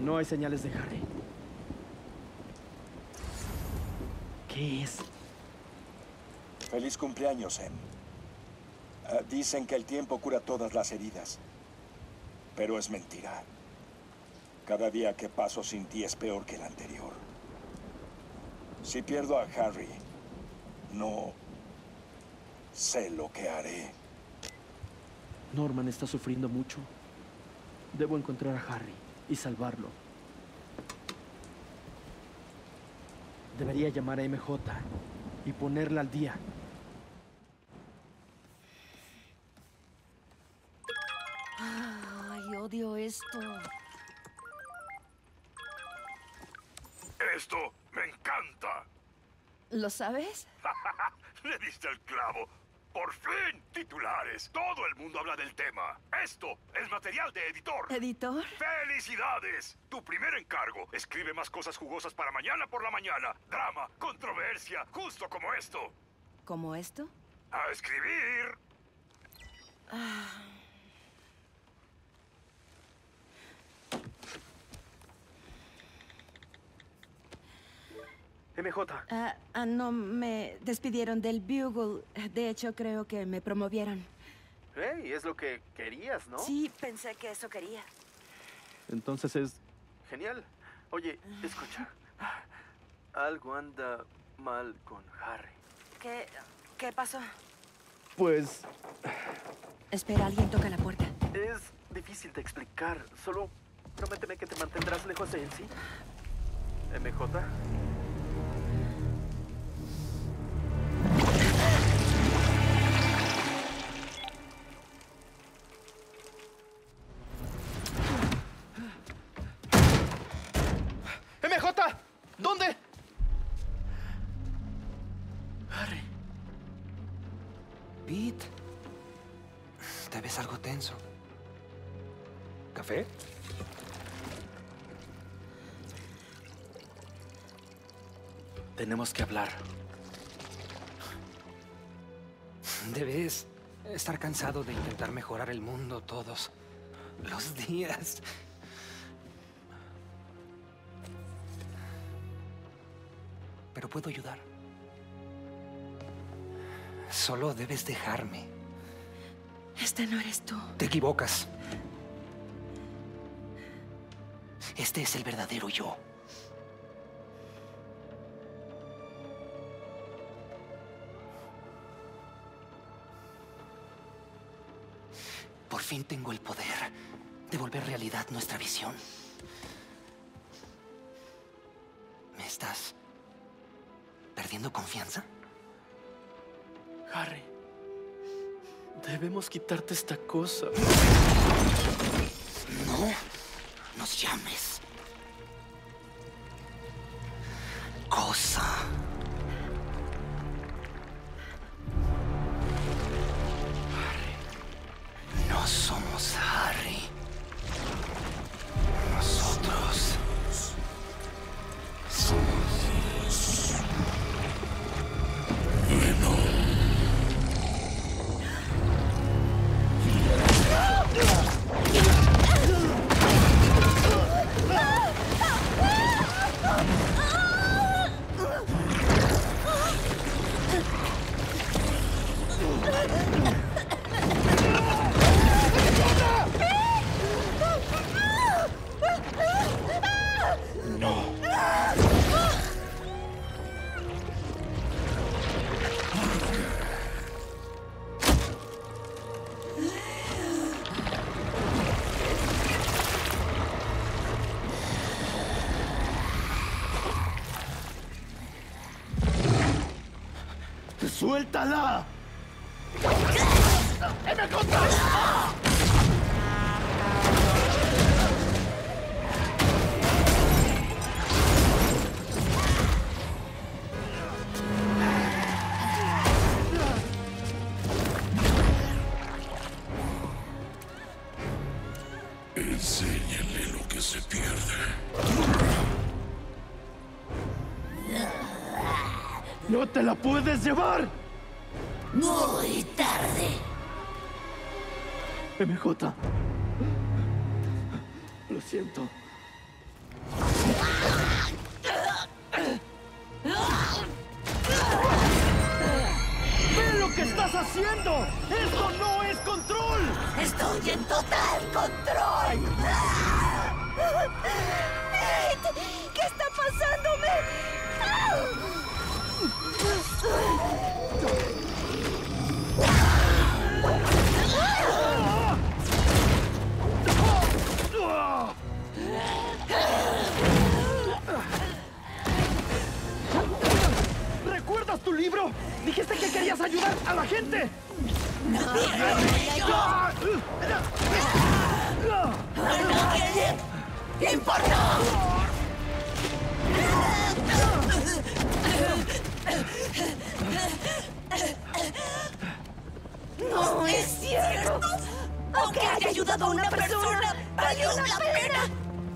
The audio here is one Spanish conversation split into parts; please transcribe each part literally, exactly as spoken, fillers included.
No hay señales de Harry. ¿Qué es? Feliz cumpleaños, Em. Uh, dicen que el tiempo cura todas las heridas. Pero es mentira. Cada día que paso sin ti es peor que el anterior. Si pierdo a Harry, no sé lo que haré. Norman está sufriendo mucho. Debo encontrar a Harry y salvarlo. Debería llamar a M J y ponerla al día. Ay, odio esto. Esto me encanta. ¿Lo sabes? Le diste el clavo. Por fin, titulares. Todo el mundo habla del tema. Esto es material de editor. ¿Editor? ¡Felicidades! Tu primer encargo. Escribe más cosas jugosas para mañana por la mañana. Drama, controversia, justo como esto. ¿Como esto? A escribir. Ah. M J. Ah, ah, no, me despidieron del Bugle. De hecho, creo que me promovieron. Hey, es lo que querías, ¿no? Sí, pensé que eso quería. Entonces es genial. Oye, escucha. Algo anda mal con Harry. ¿Qué, qué pasó? Pues Espera, alguien toca la puerta. es difícil de explicar. Solo prométeme que te mantendrás lejos de él, ¿sí? M J. M J, ¿dónde? Harry. Pete, te ves algo tenso. ¿Café? Tenemos que hablar. Debes estar cansado de intentar mejorar el mundo todos los días. Pero puedo ayudar. Solo debes dejarme. Este no eres tú. Te equivocas. Este es el verdadero yo. Por fin tengo el poder de volver realidad nuestra visión. ¿Me estás perdiendo confianza? Harry, debemos quitarte esta cosa. No nos llames cosa. Harry, no somos Harry. Nosotros somos Venom. ¡Suéltala! ¡M J! Enséñale lo que se pierde. ¡No te la puedes llevar! Muy tarde. M J. Lo siento. ayudar a la gente! ¿Qué importa? No es cierto. Aunque haya ayudado a una persona, valió la pena.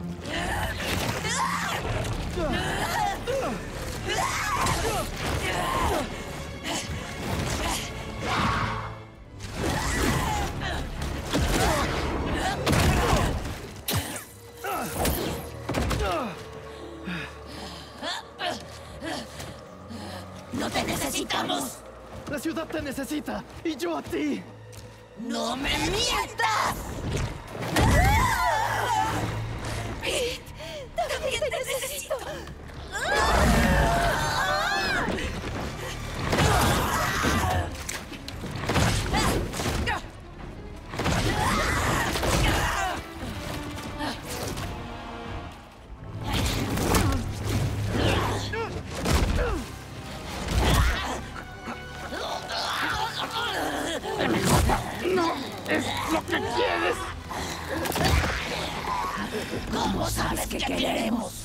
No te necesitamos. La ciudad te necesita y yo a ti. ¡No me mientas! Pete, también te necesito. ¡No es lo que quieres! ¿Cómo sabes que queremos?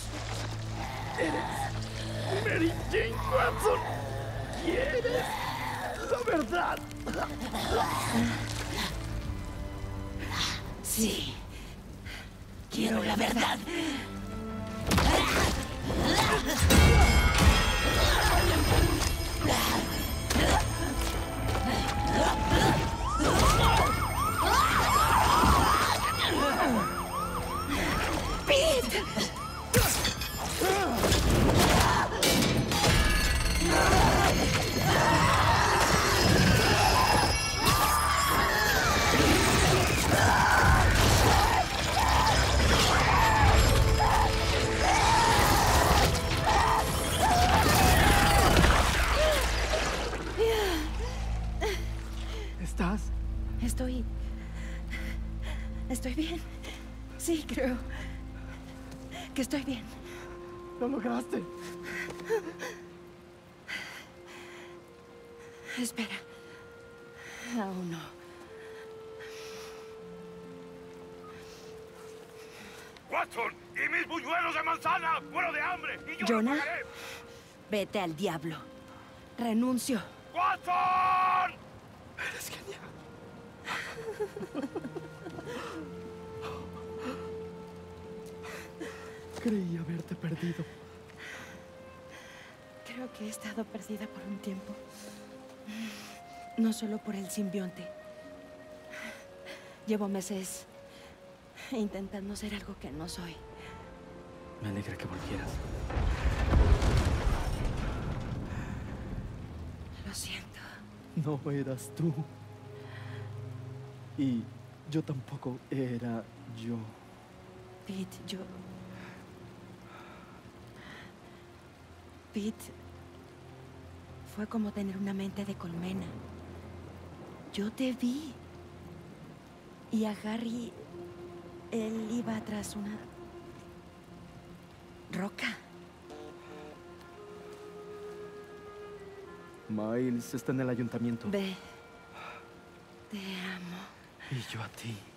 Mary Jane Watson, ¿quieres la verdad? Sí. Quiero la verdad. Pete. ¿Estás? Estoy... Estoy bien. Sí, creo que estoy bien. Lo lograste. Espera. Aún no. ¡Watson! ¡Y mis buñuelos de manzana! ¡Muero de hambre! ¡Y yo ¿Jonah? lo pagaré! Vete al diablo. Renuncio. ¡Watson! Eres genial. Creí haberte perdido. Creo que he estado perdida por un tiempo. No solo por el simbionte. Llevo meses intentando ser algo que no soy. Me alegra que volvieras. Lo siento. No eras tú. Y yo tampoco era yo. Pete, yo... Pete... Fue como tener una mente de colmena. Yo te vi. Y a Harry... Él iba tras una... roca. Miles está en el ayuntamiento. Ve. Te amo. Y yo a ti.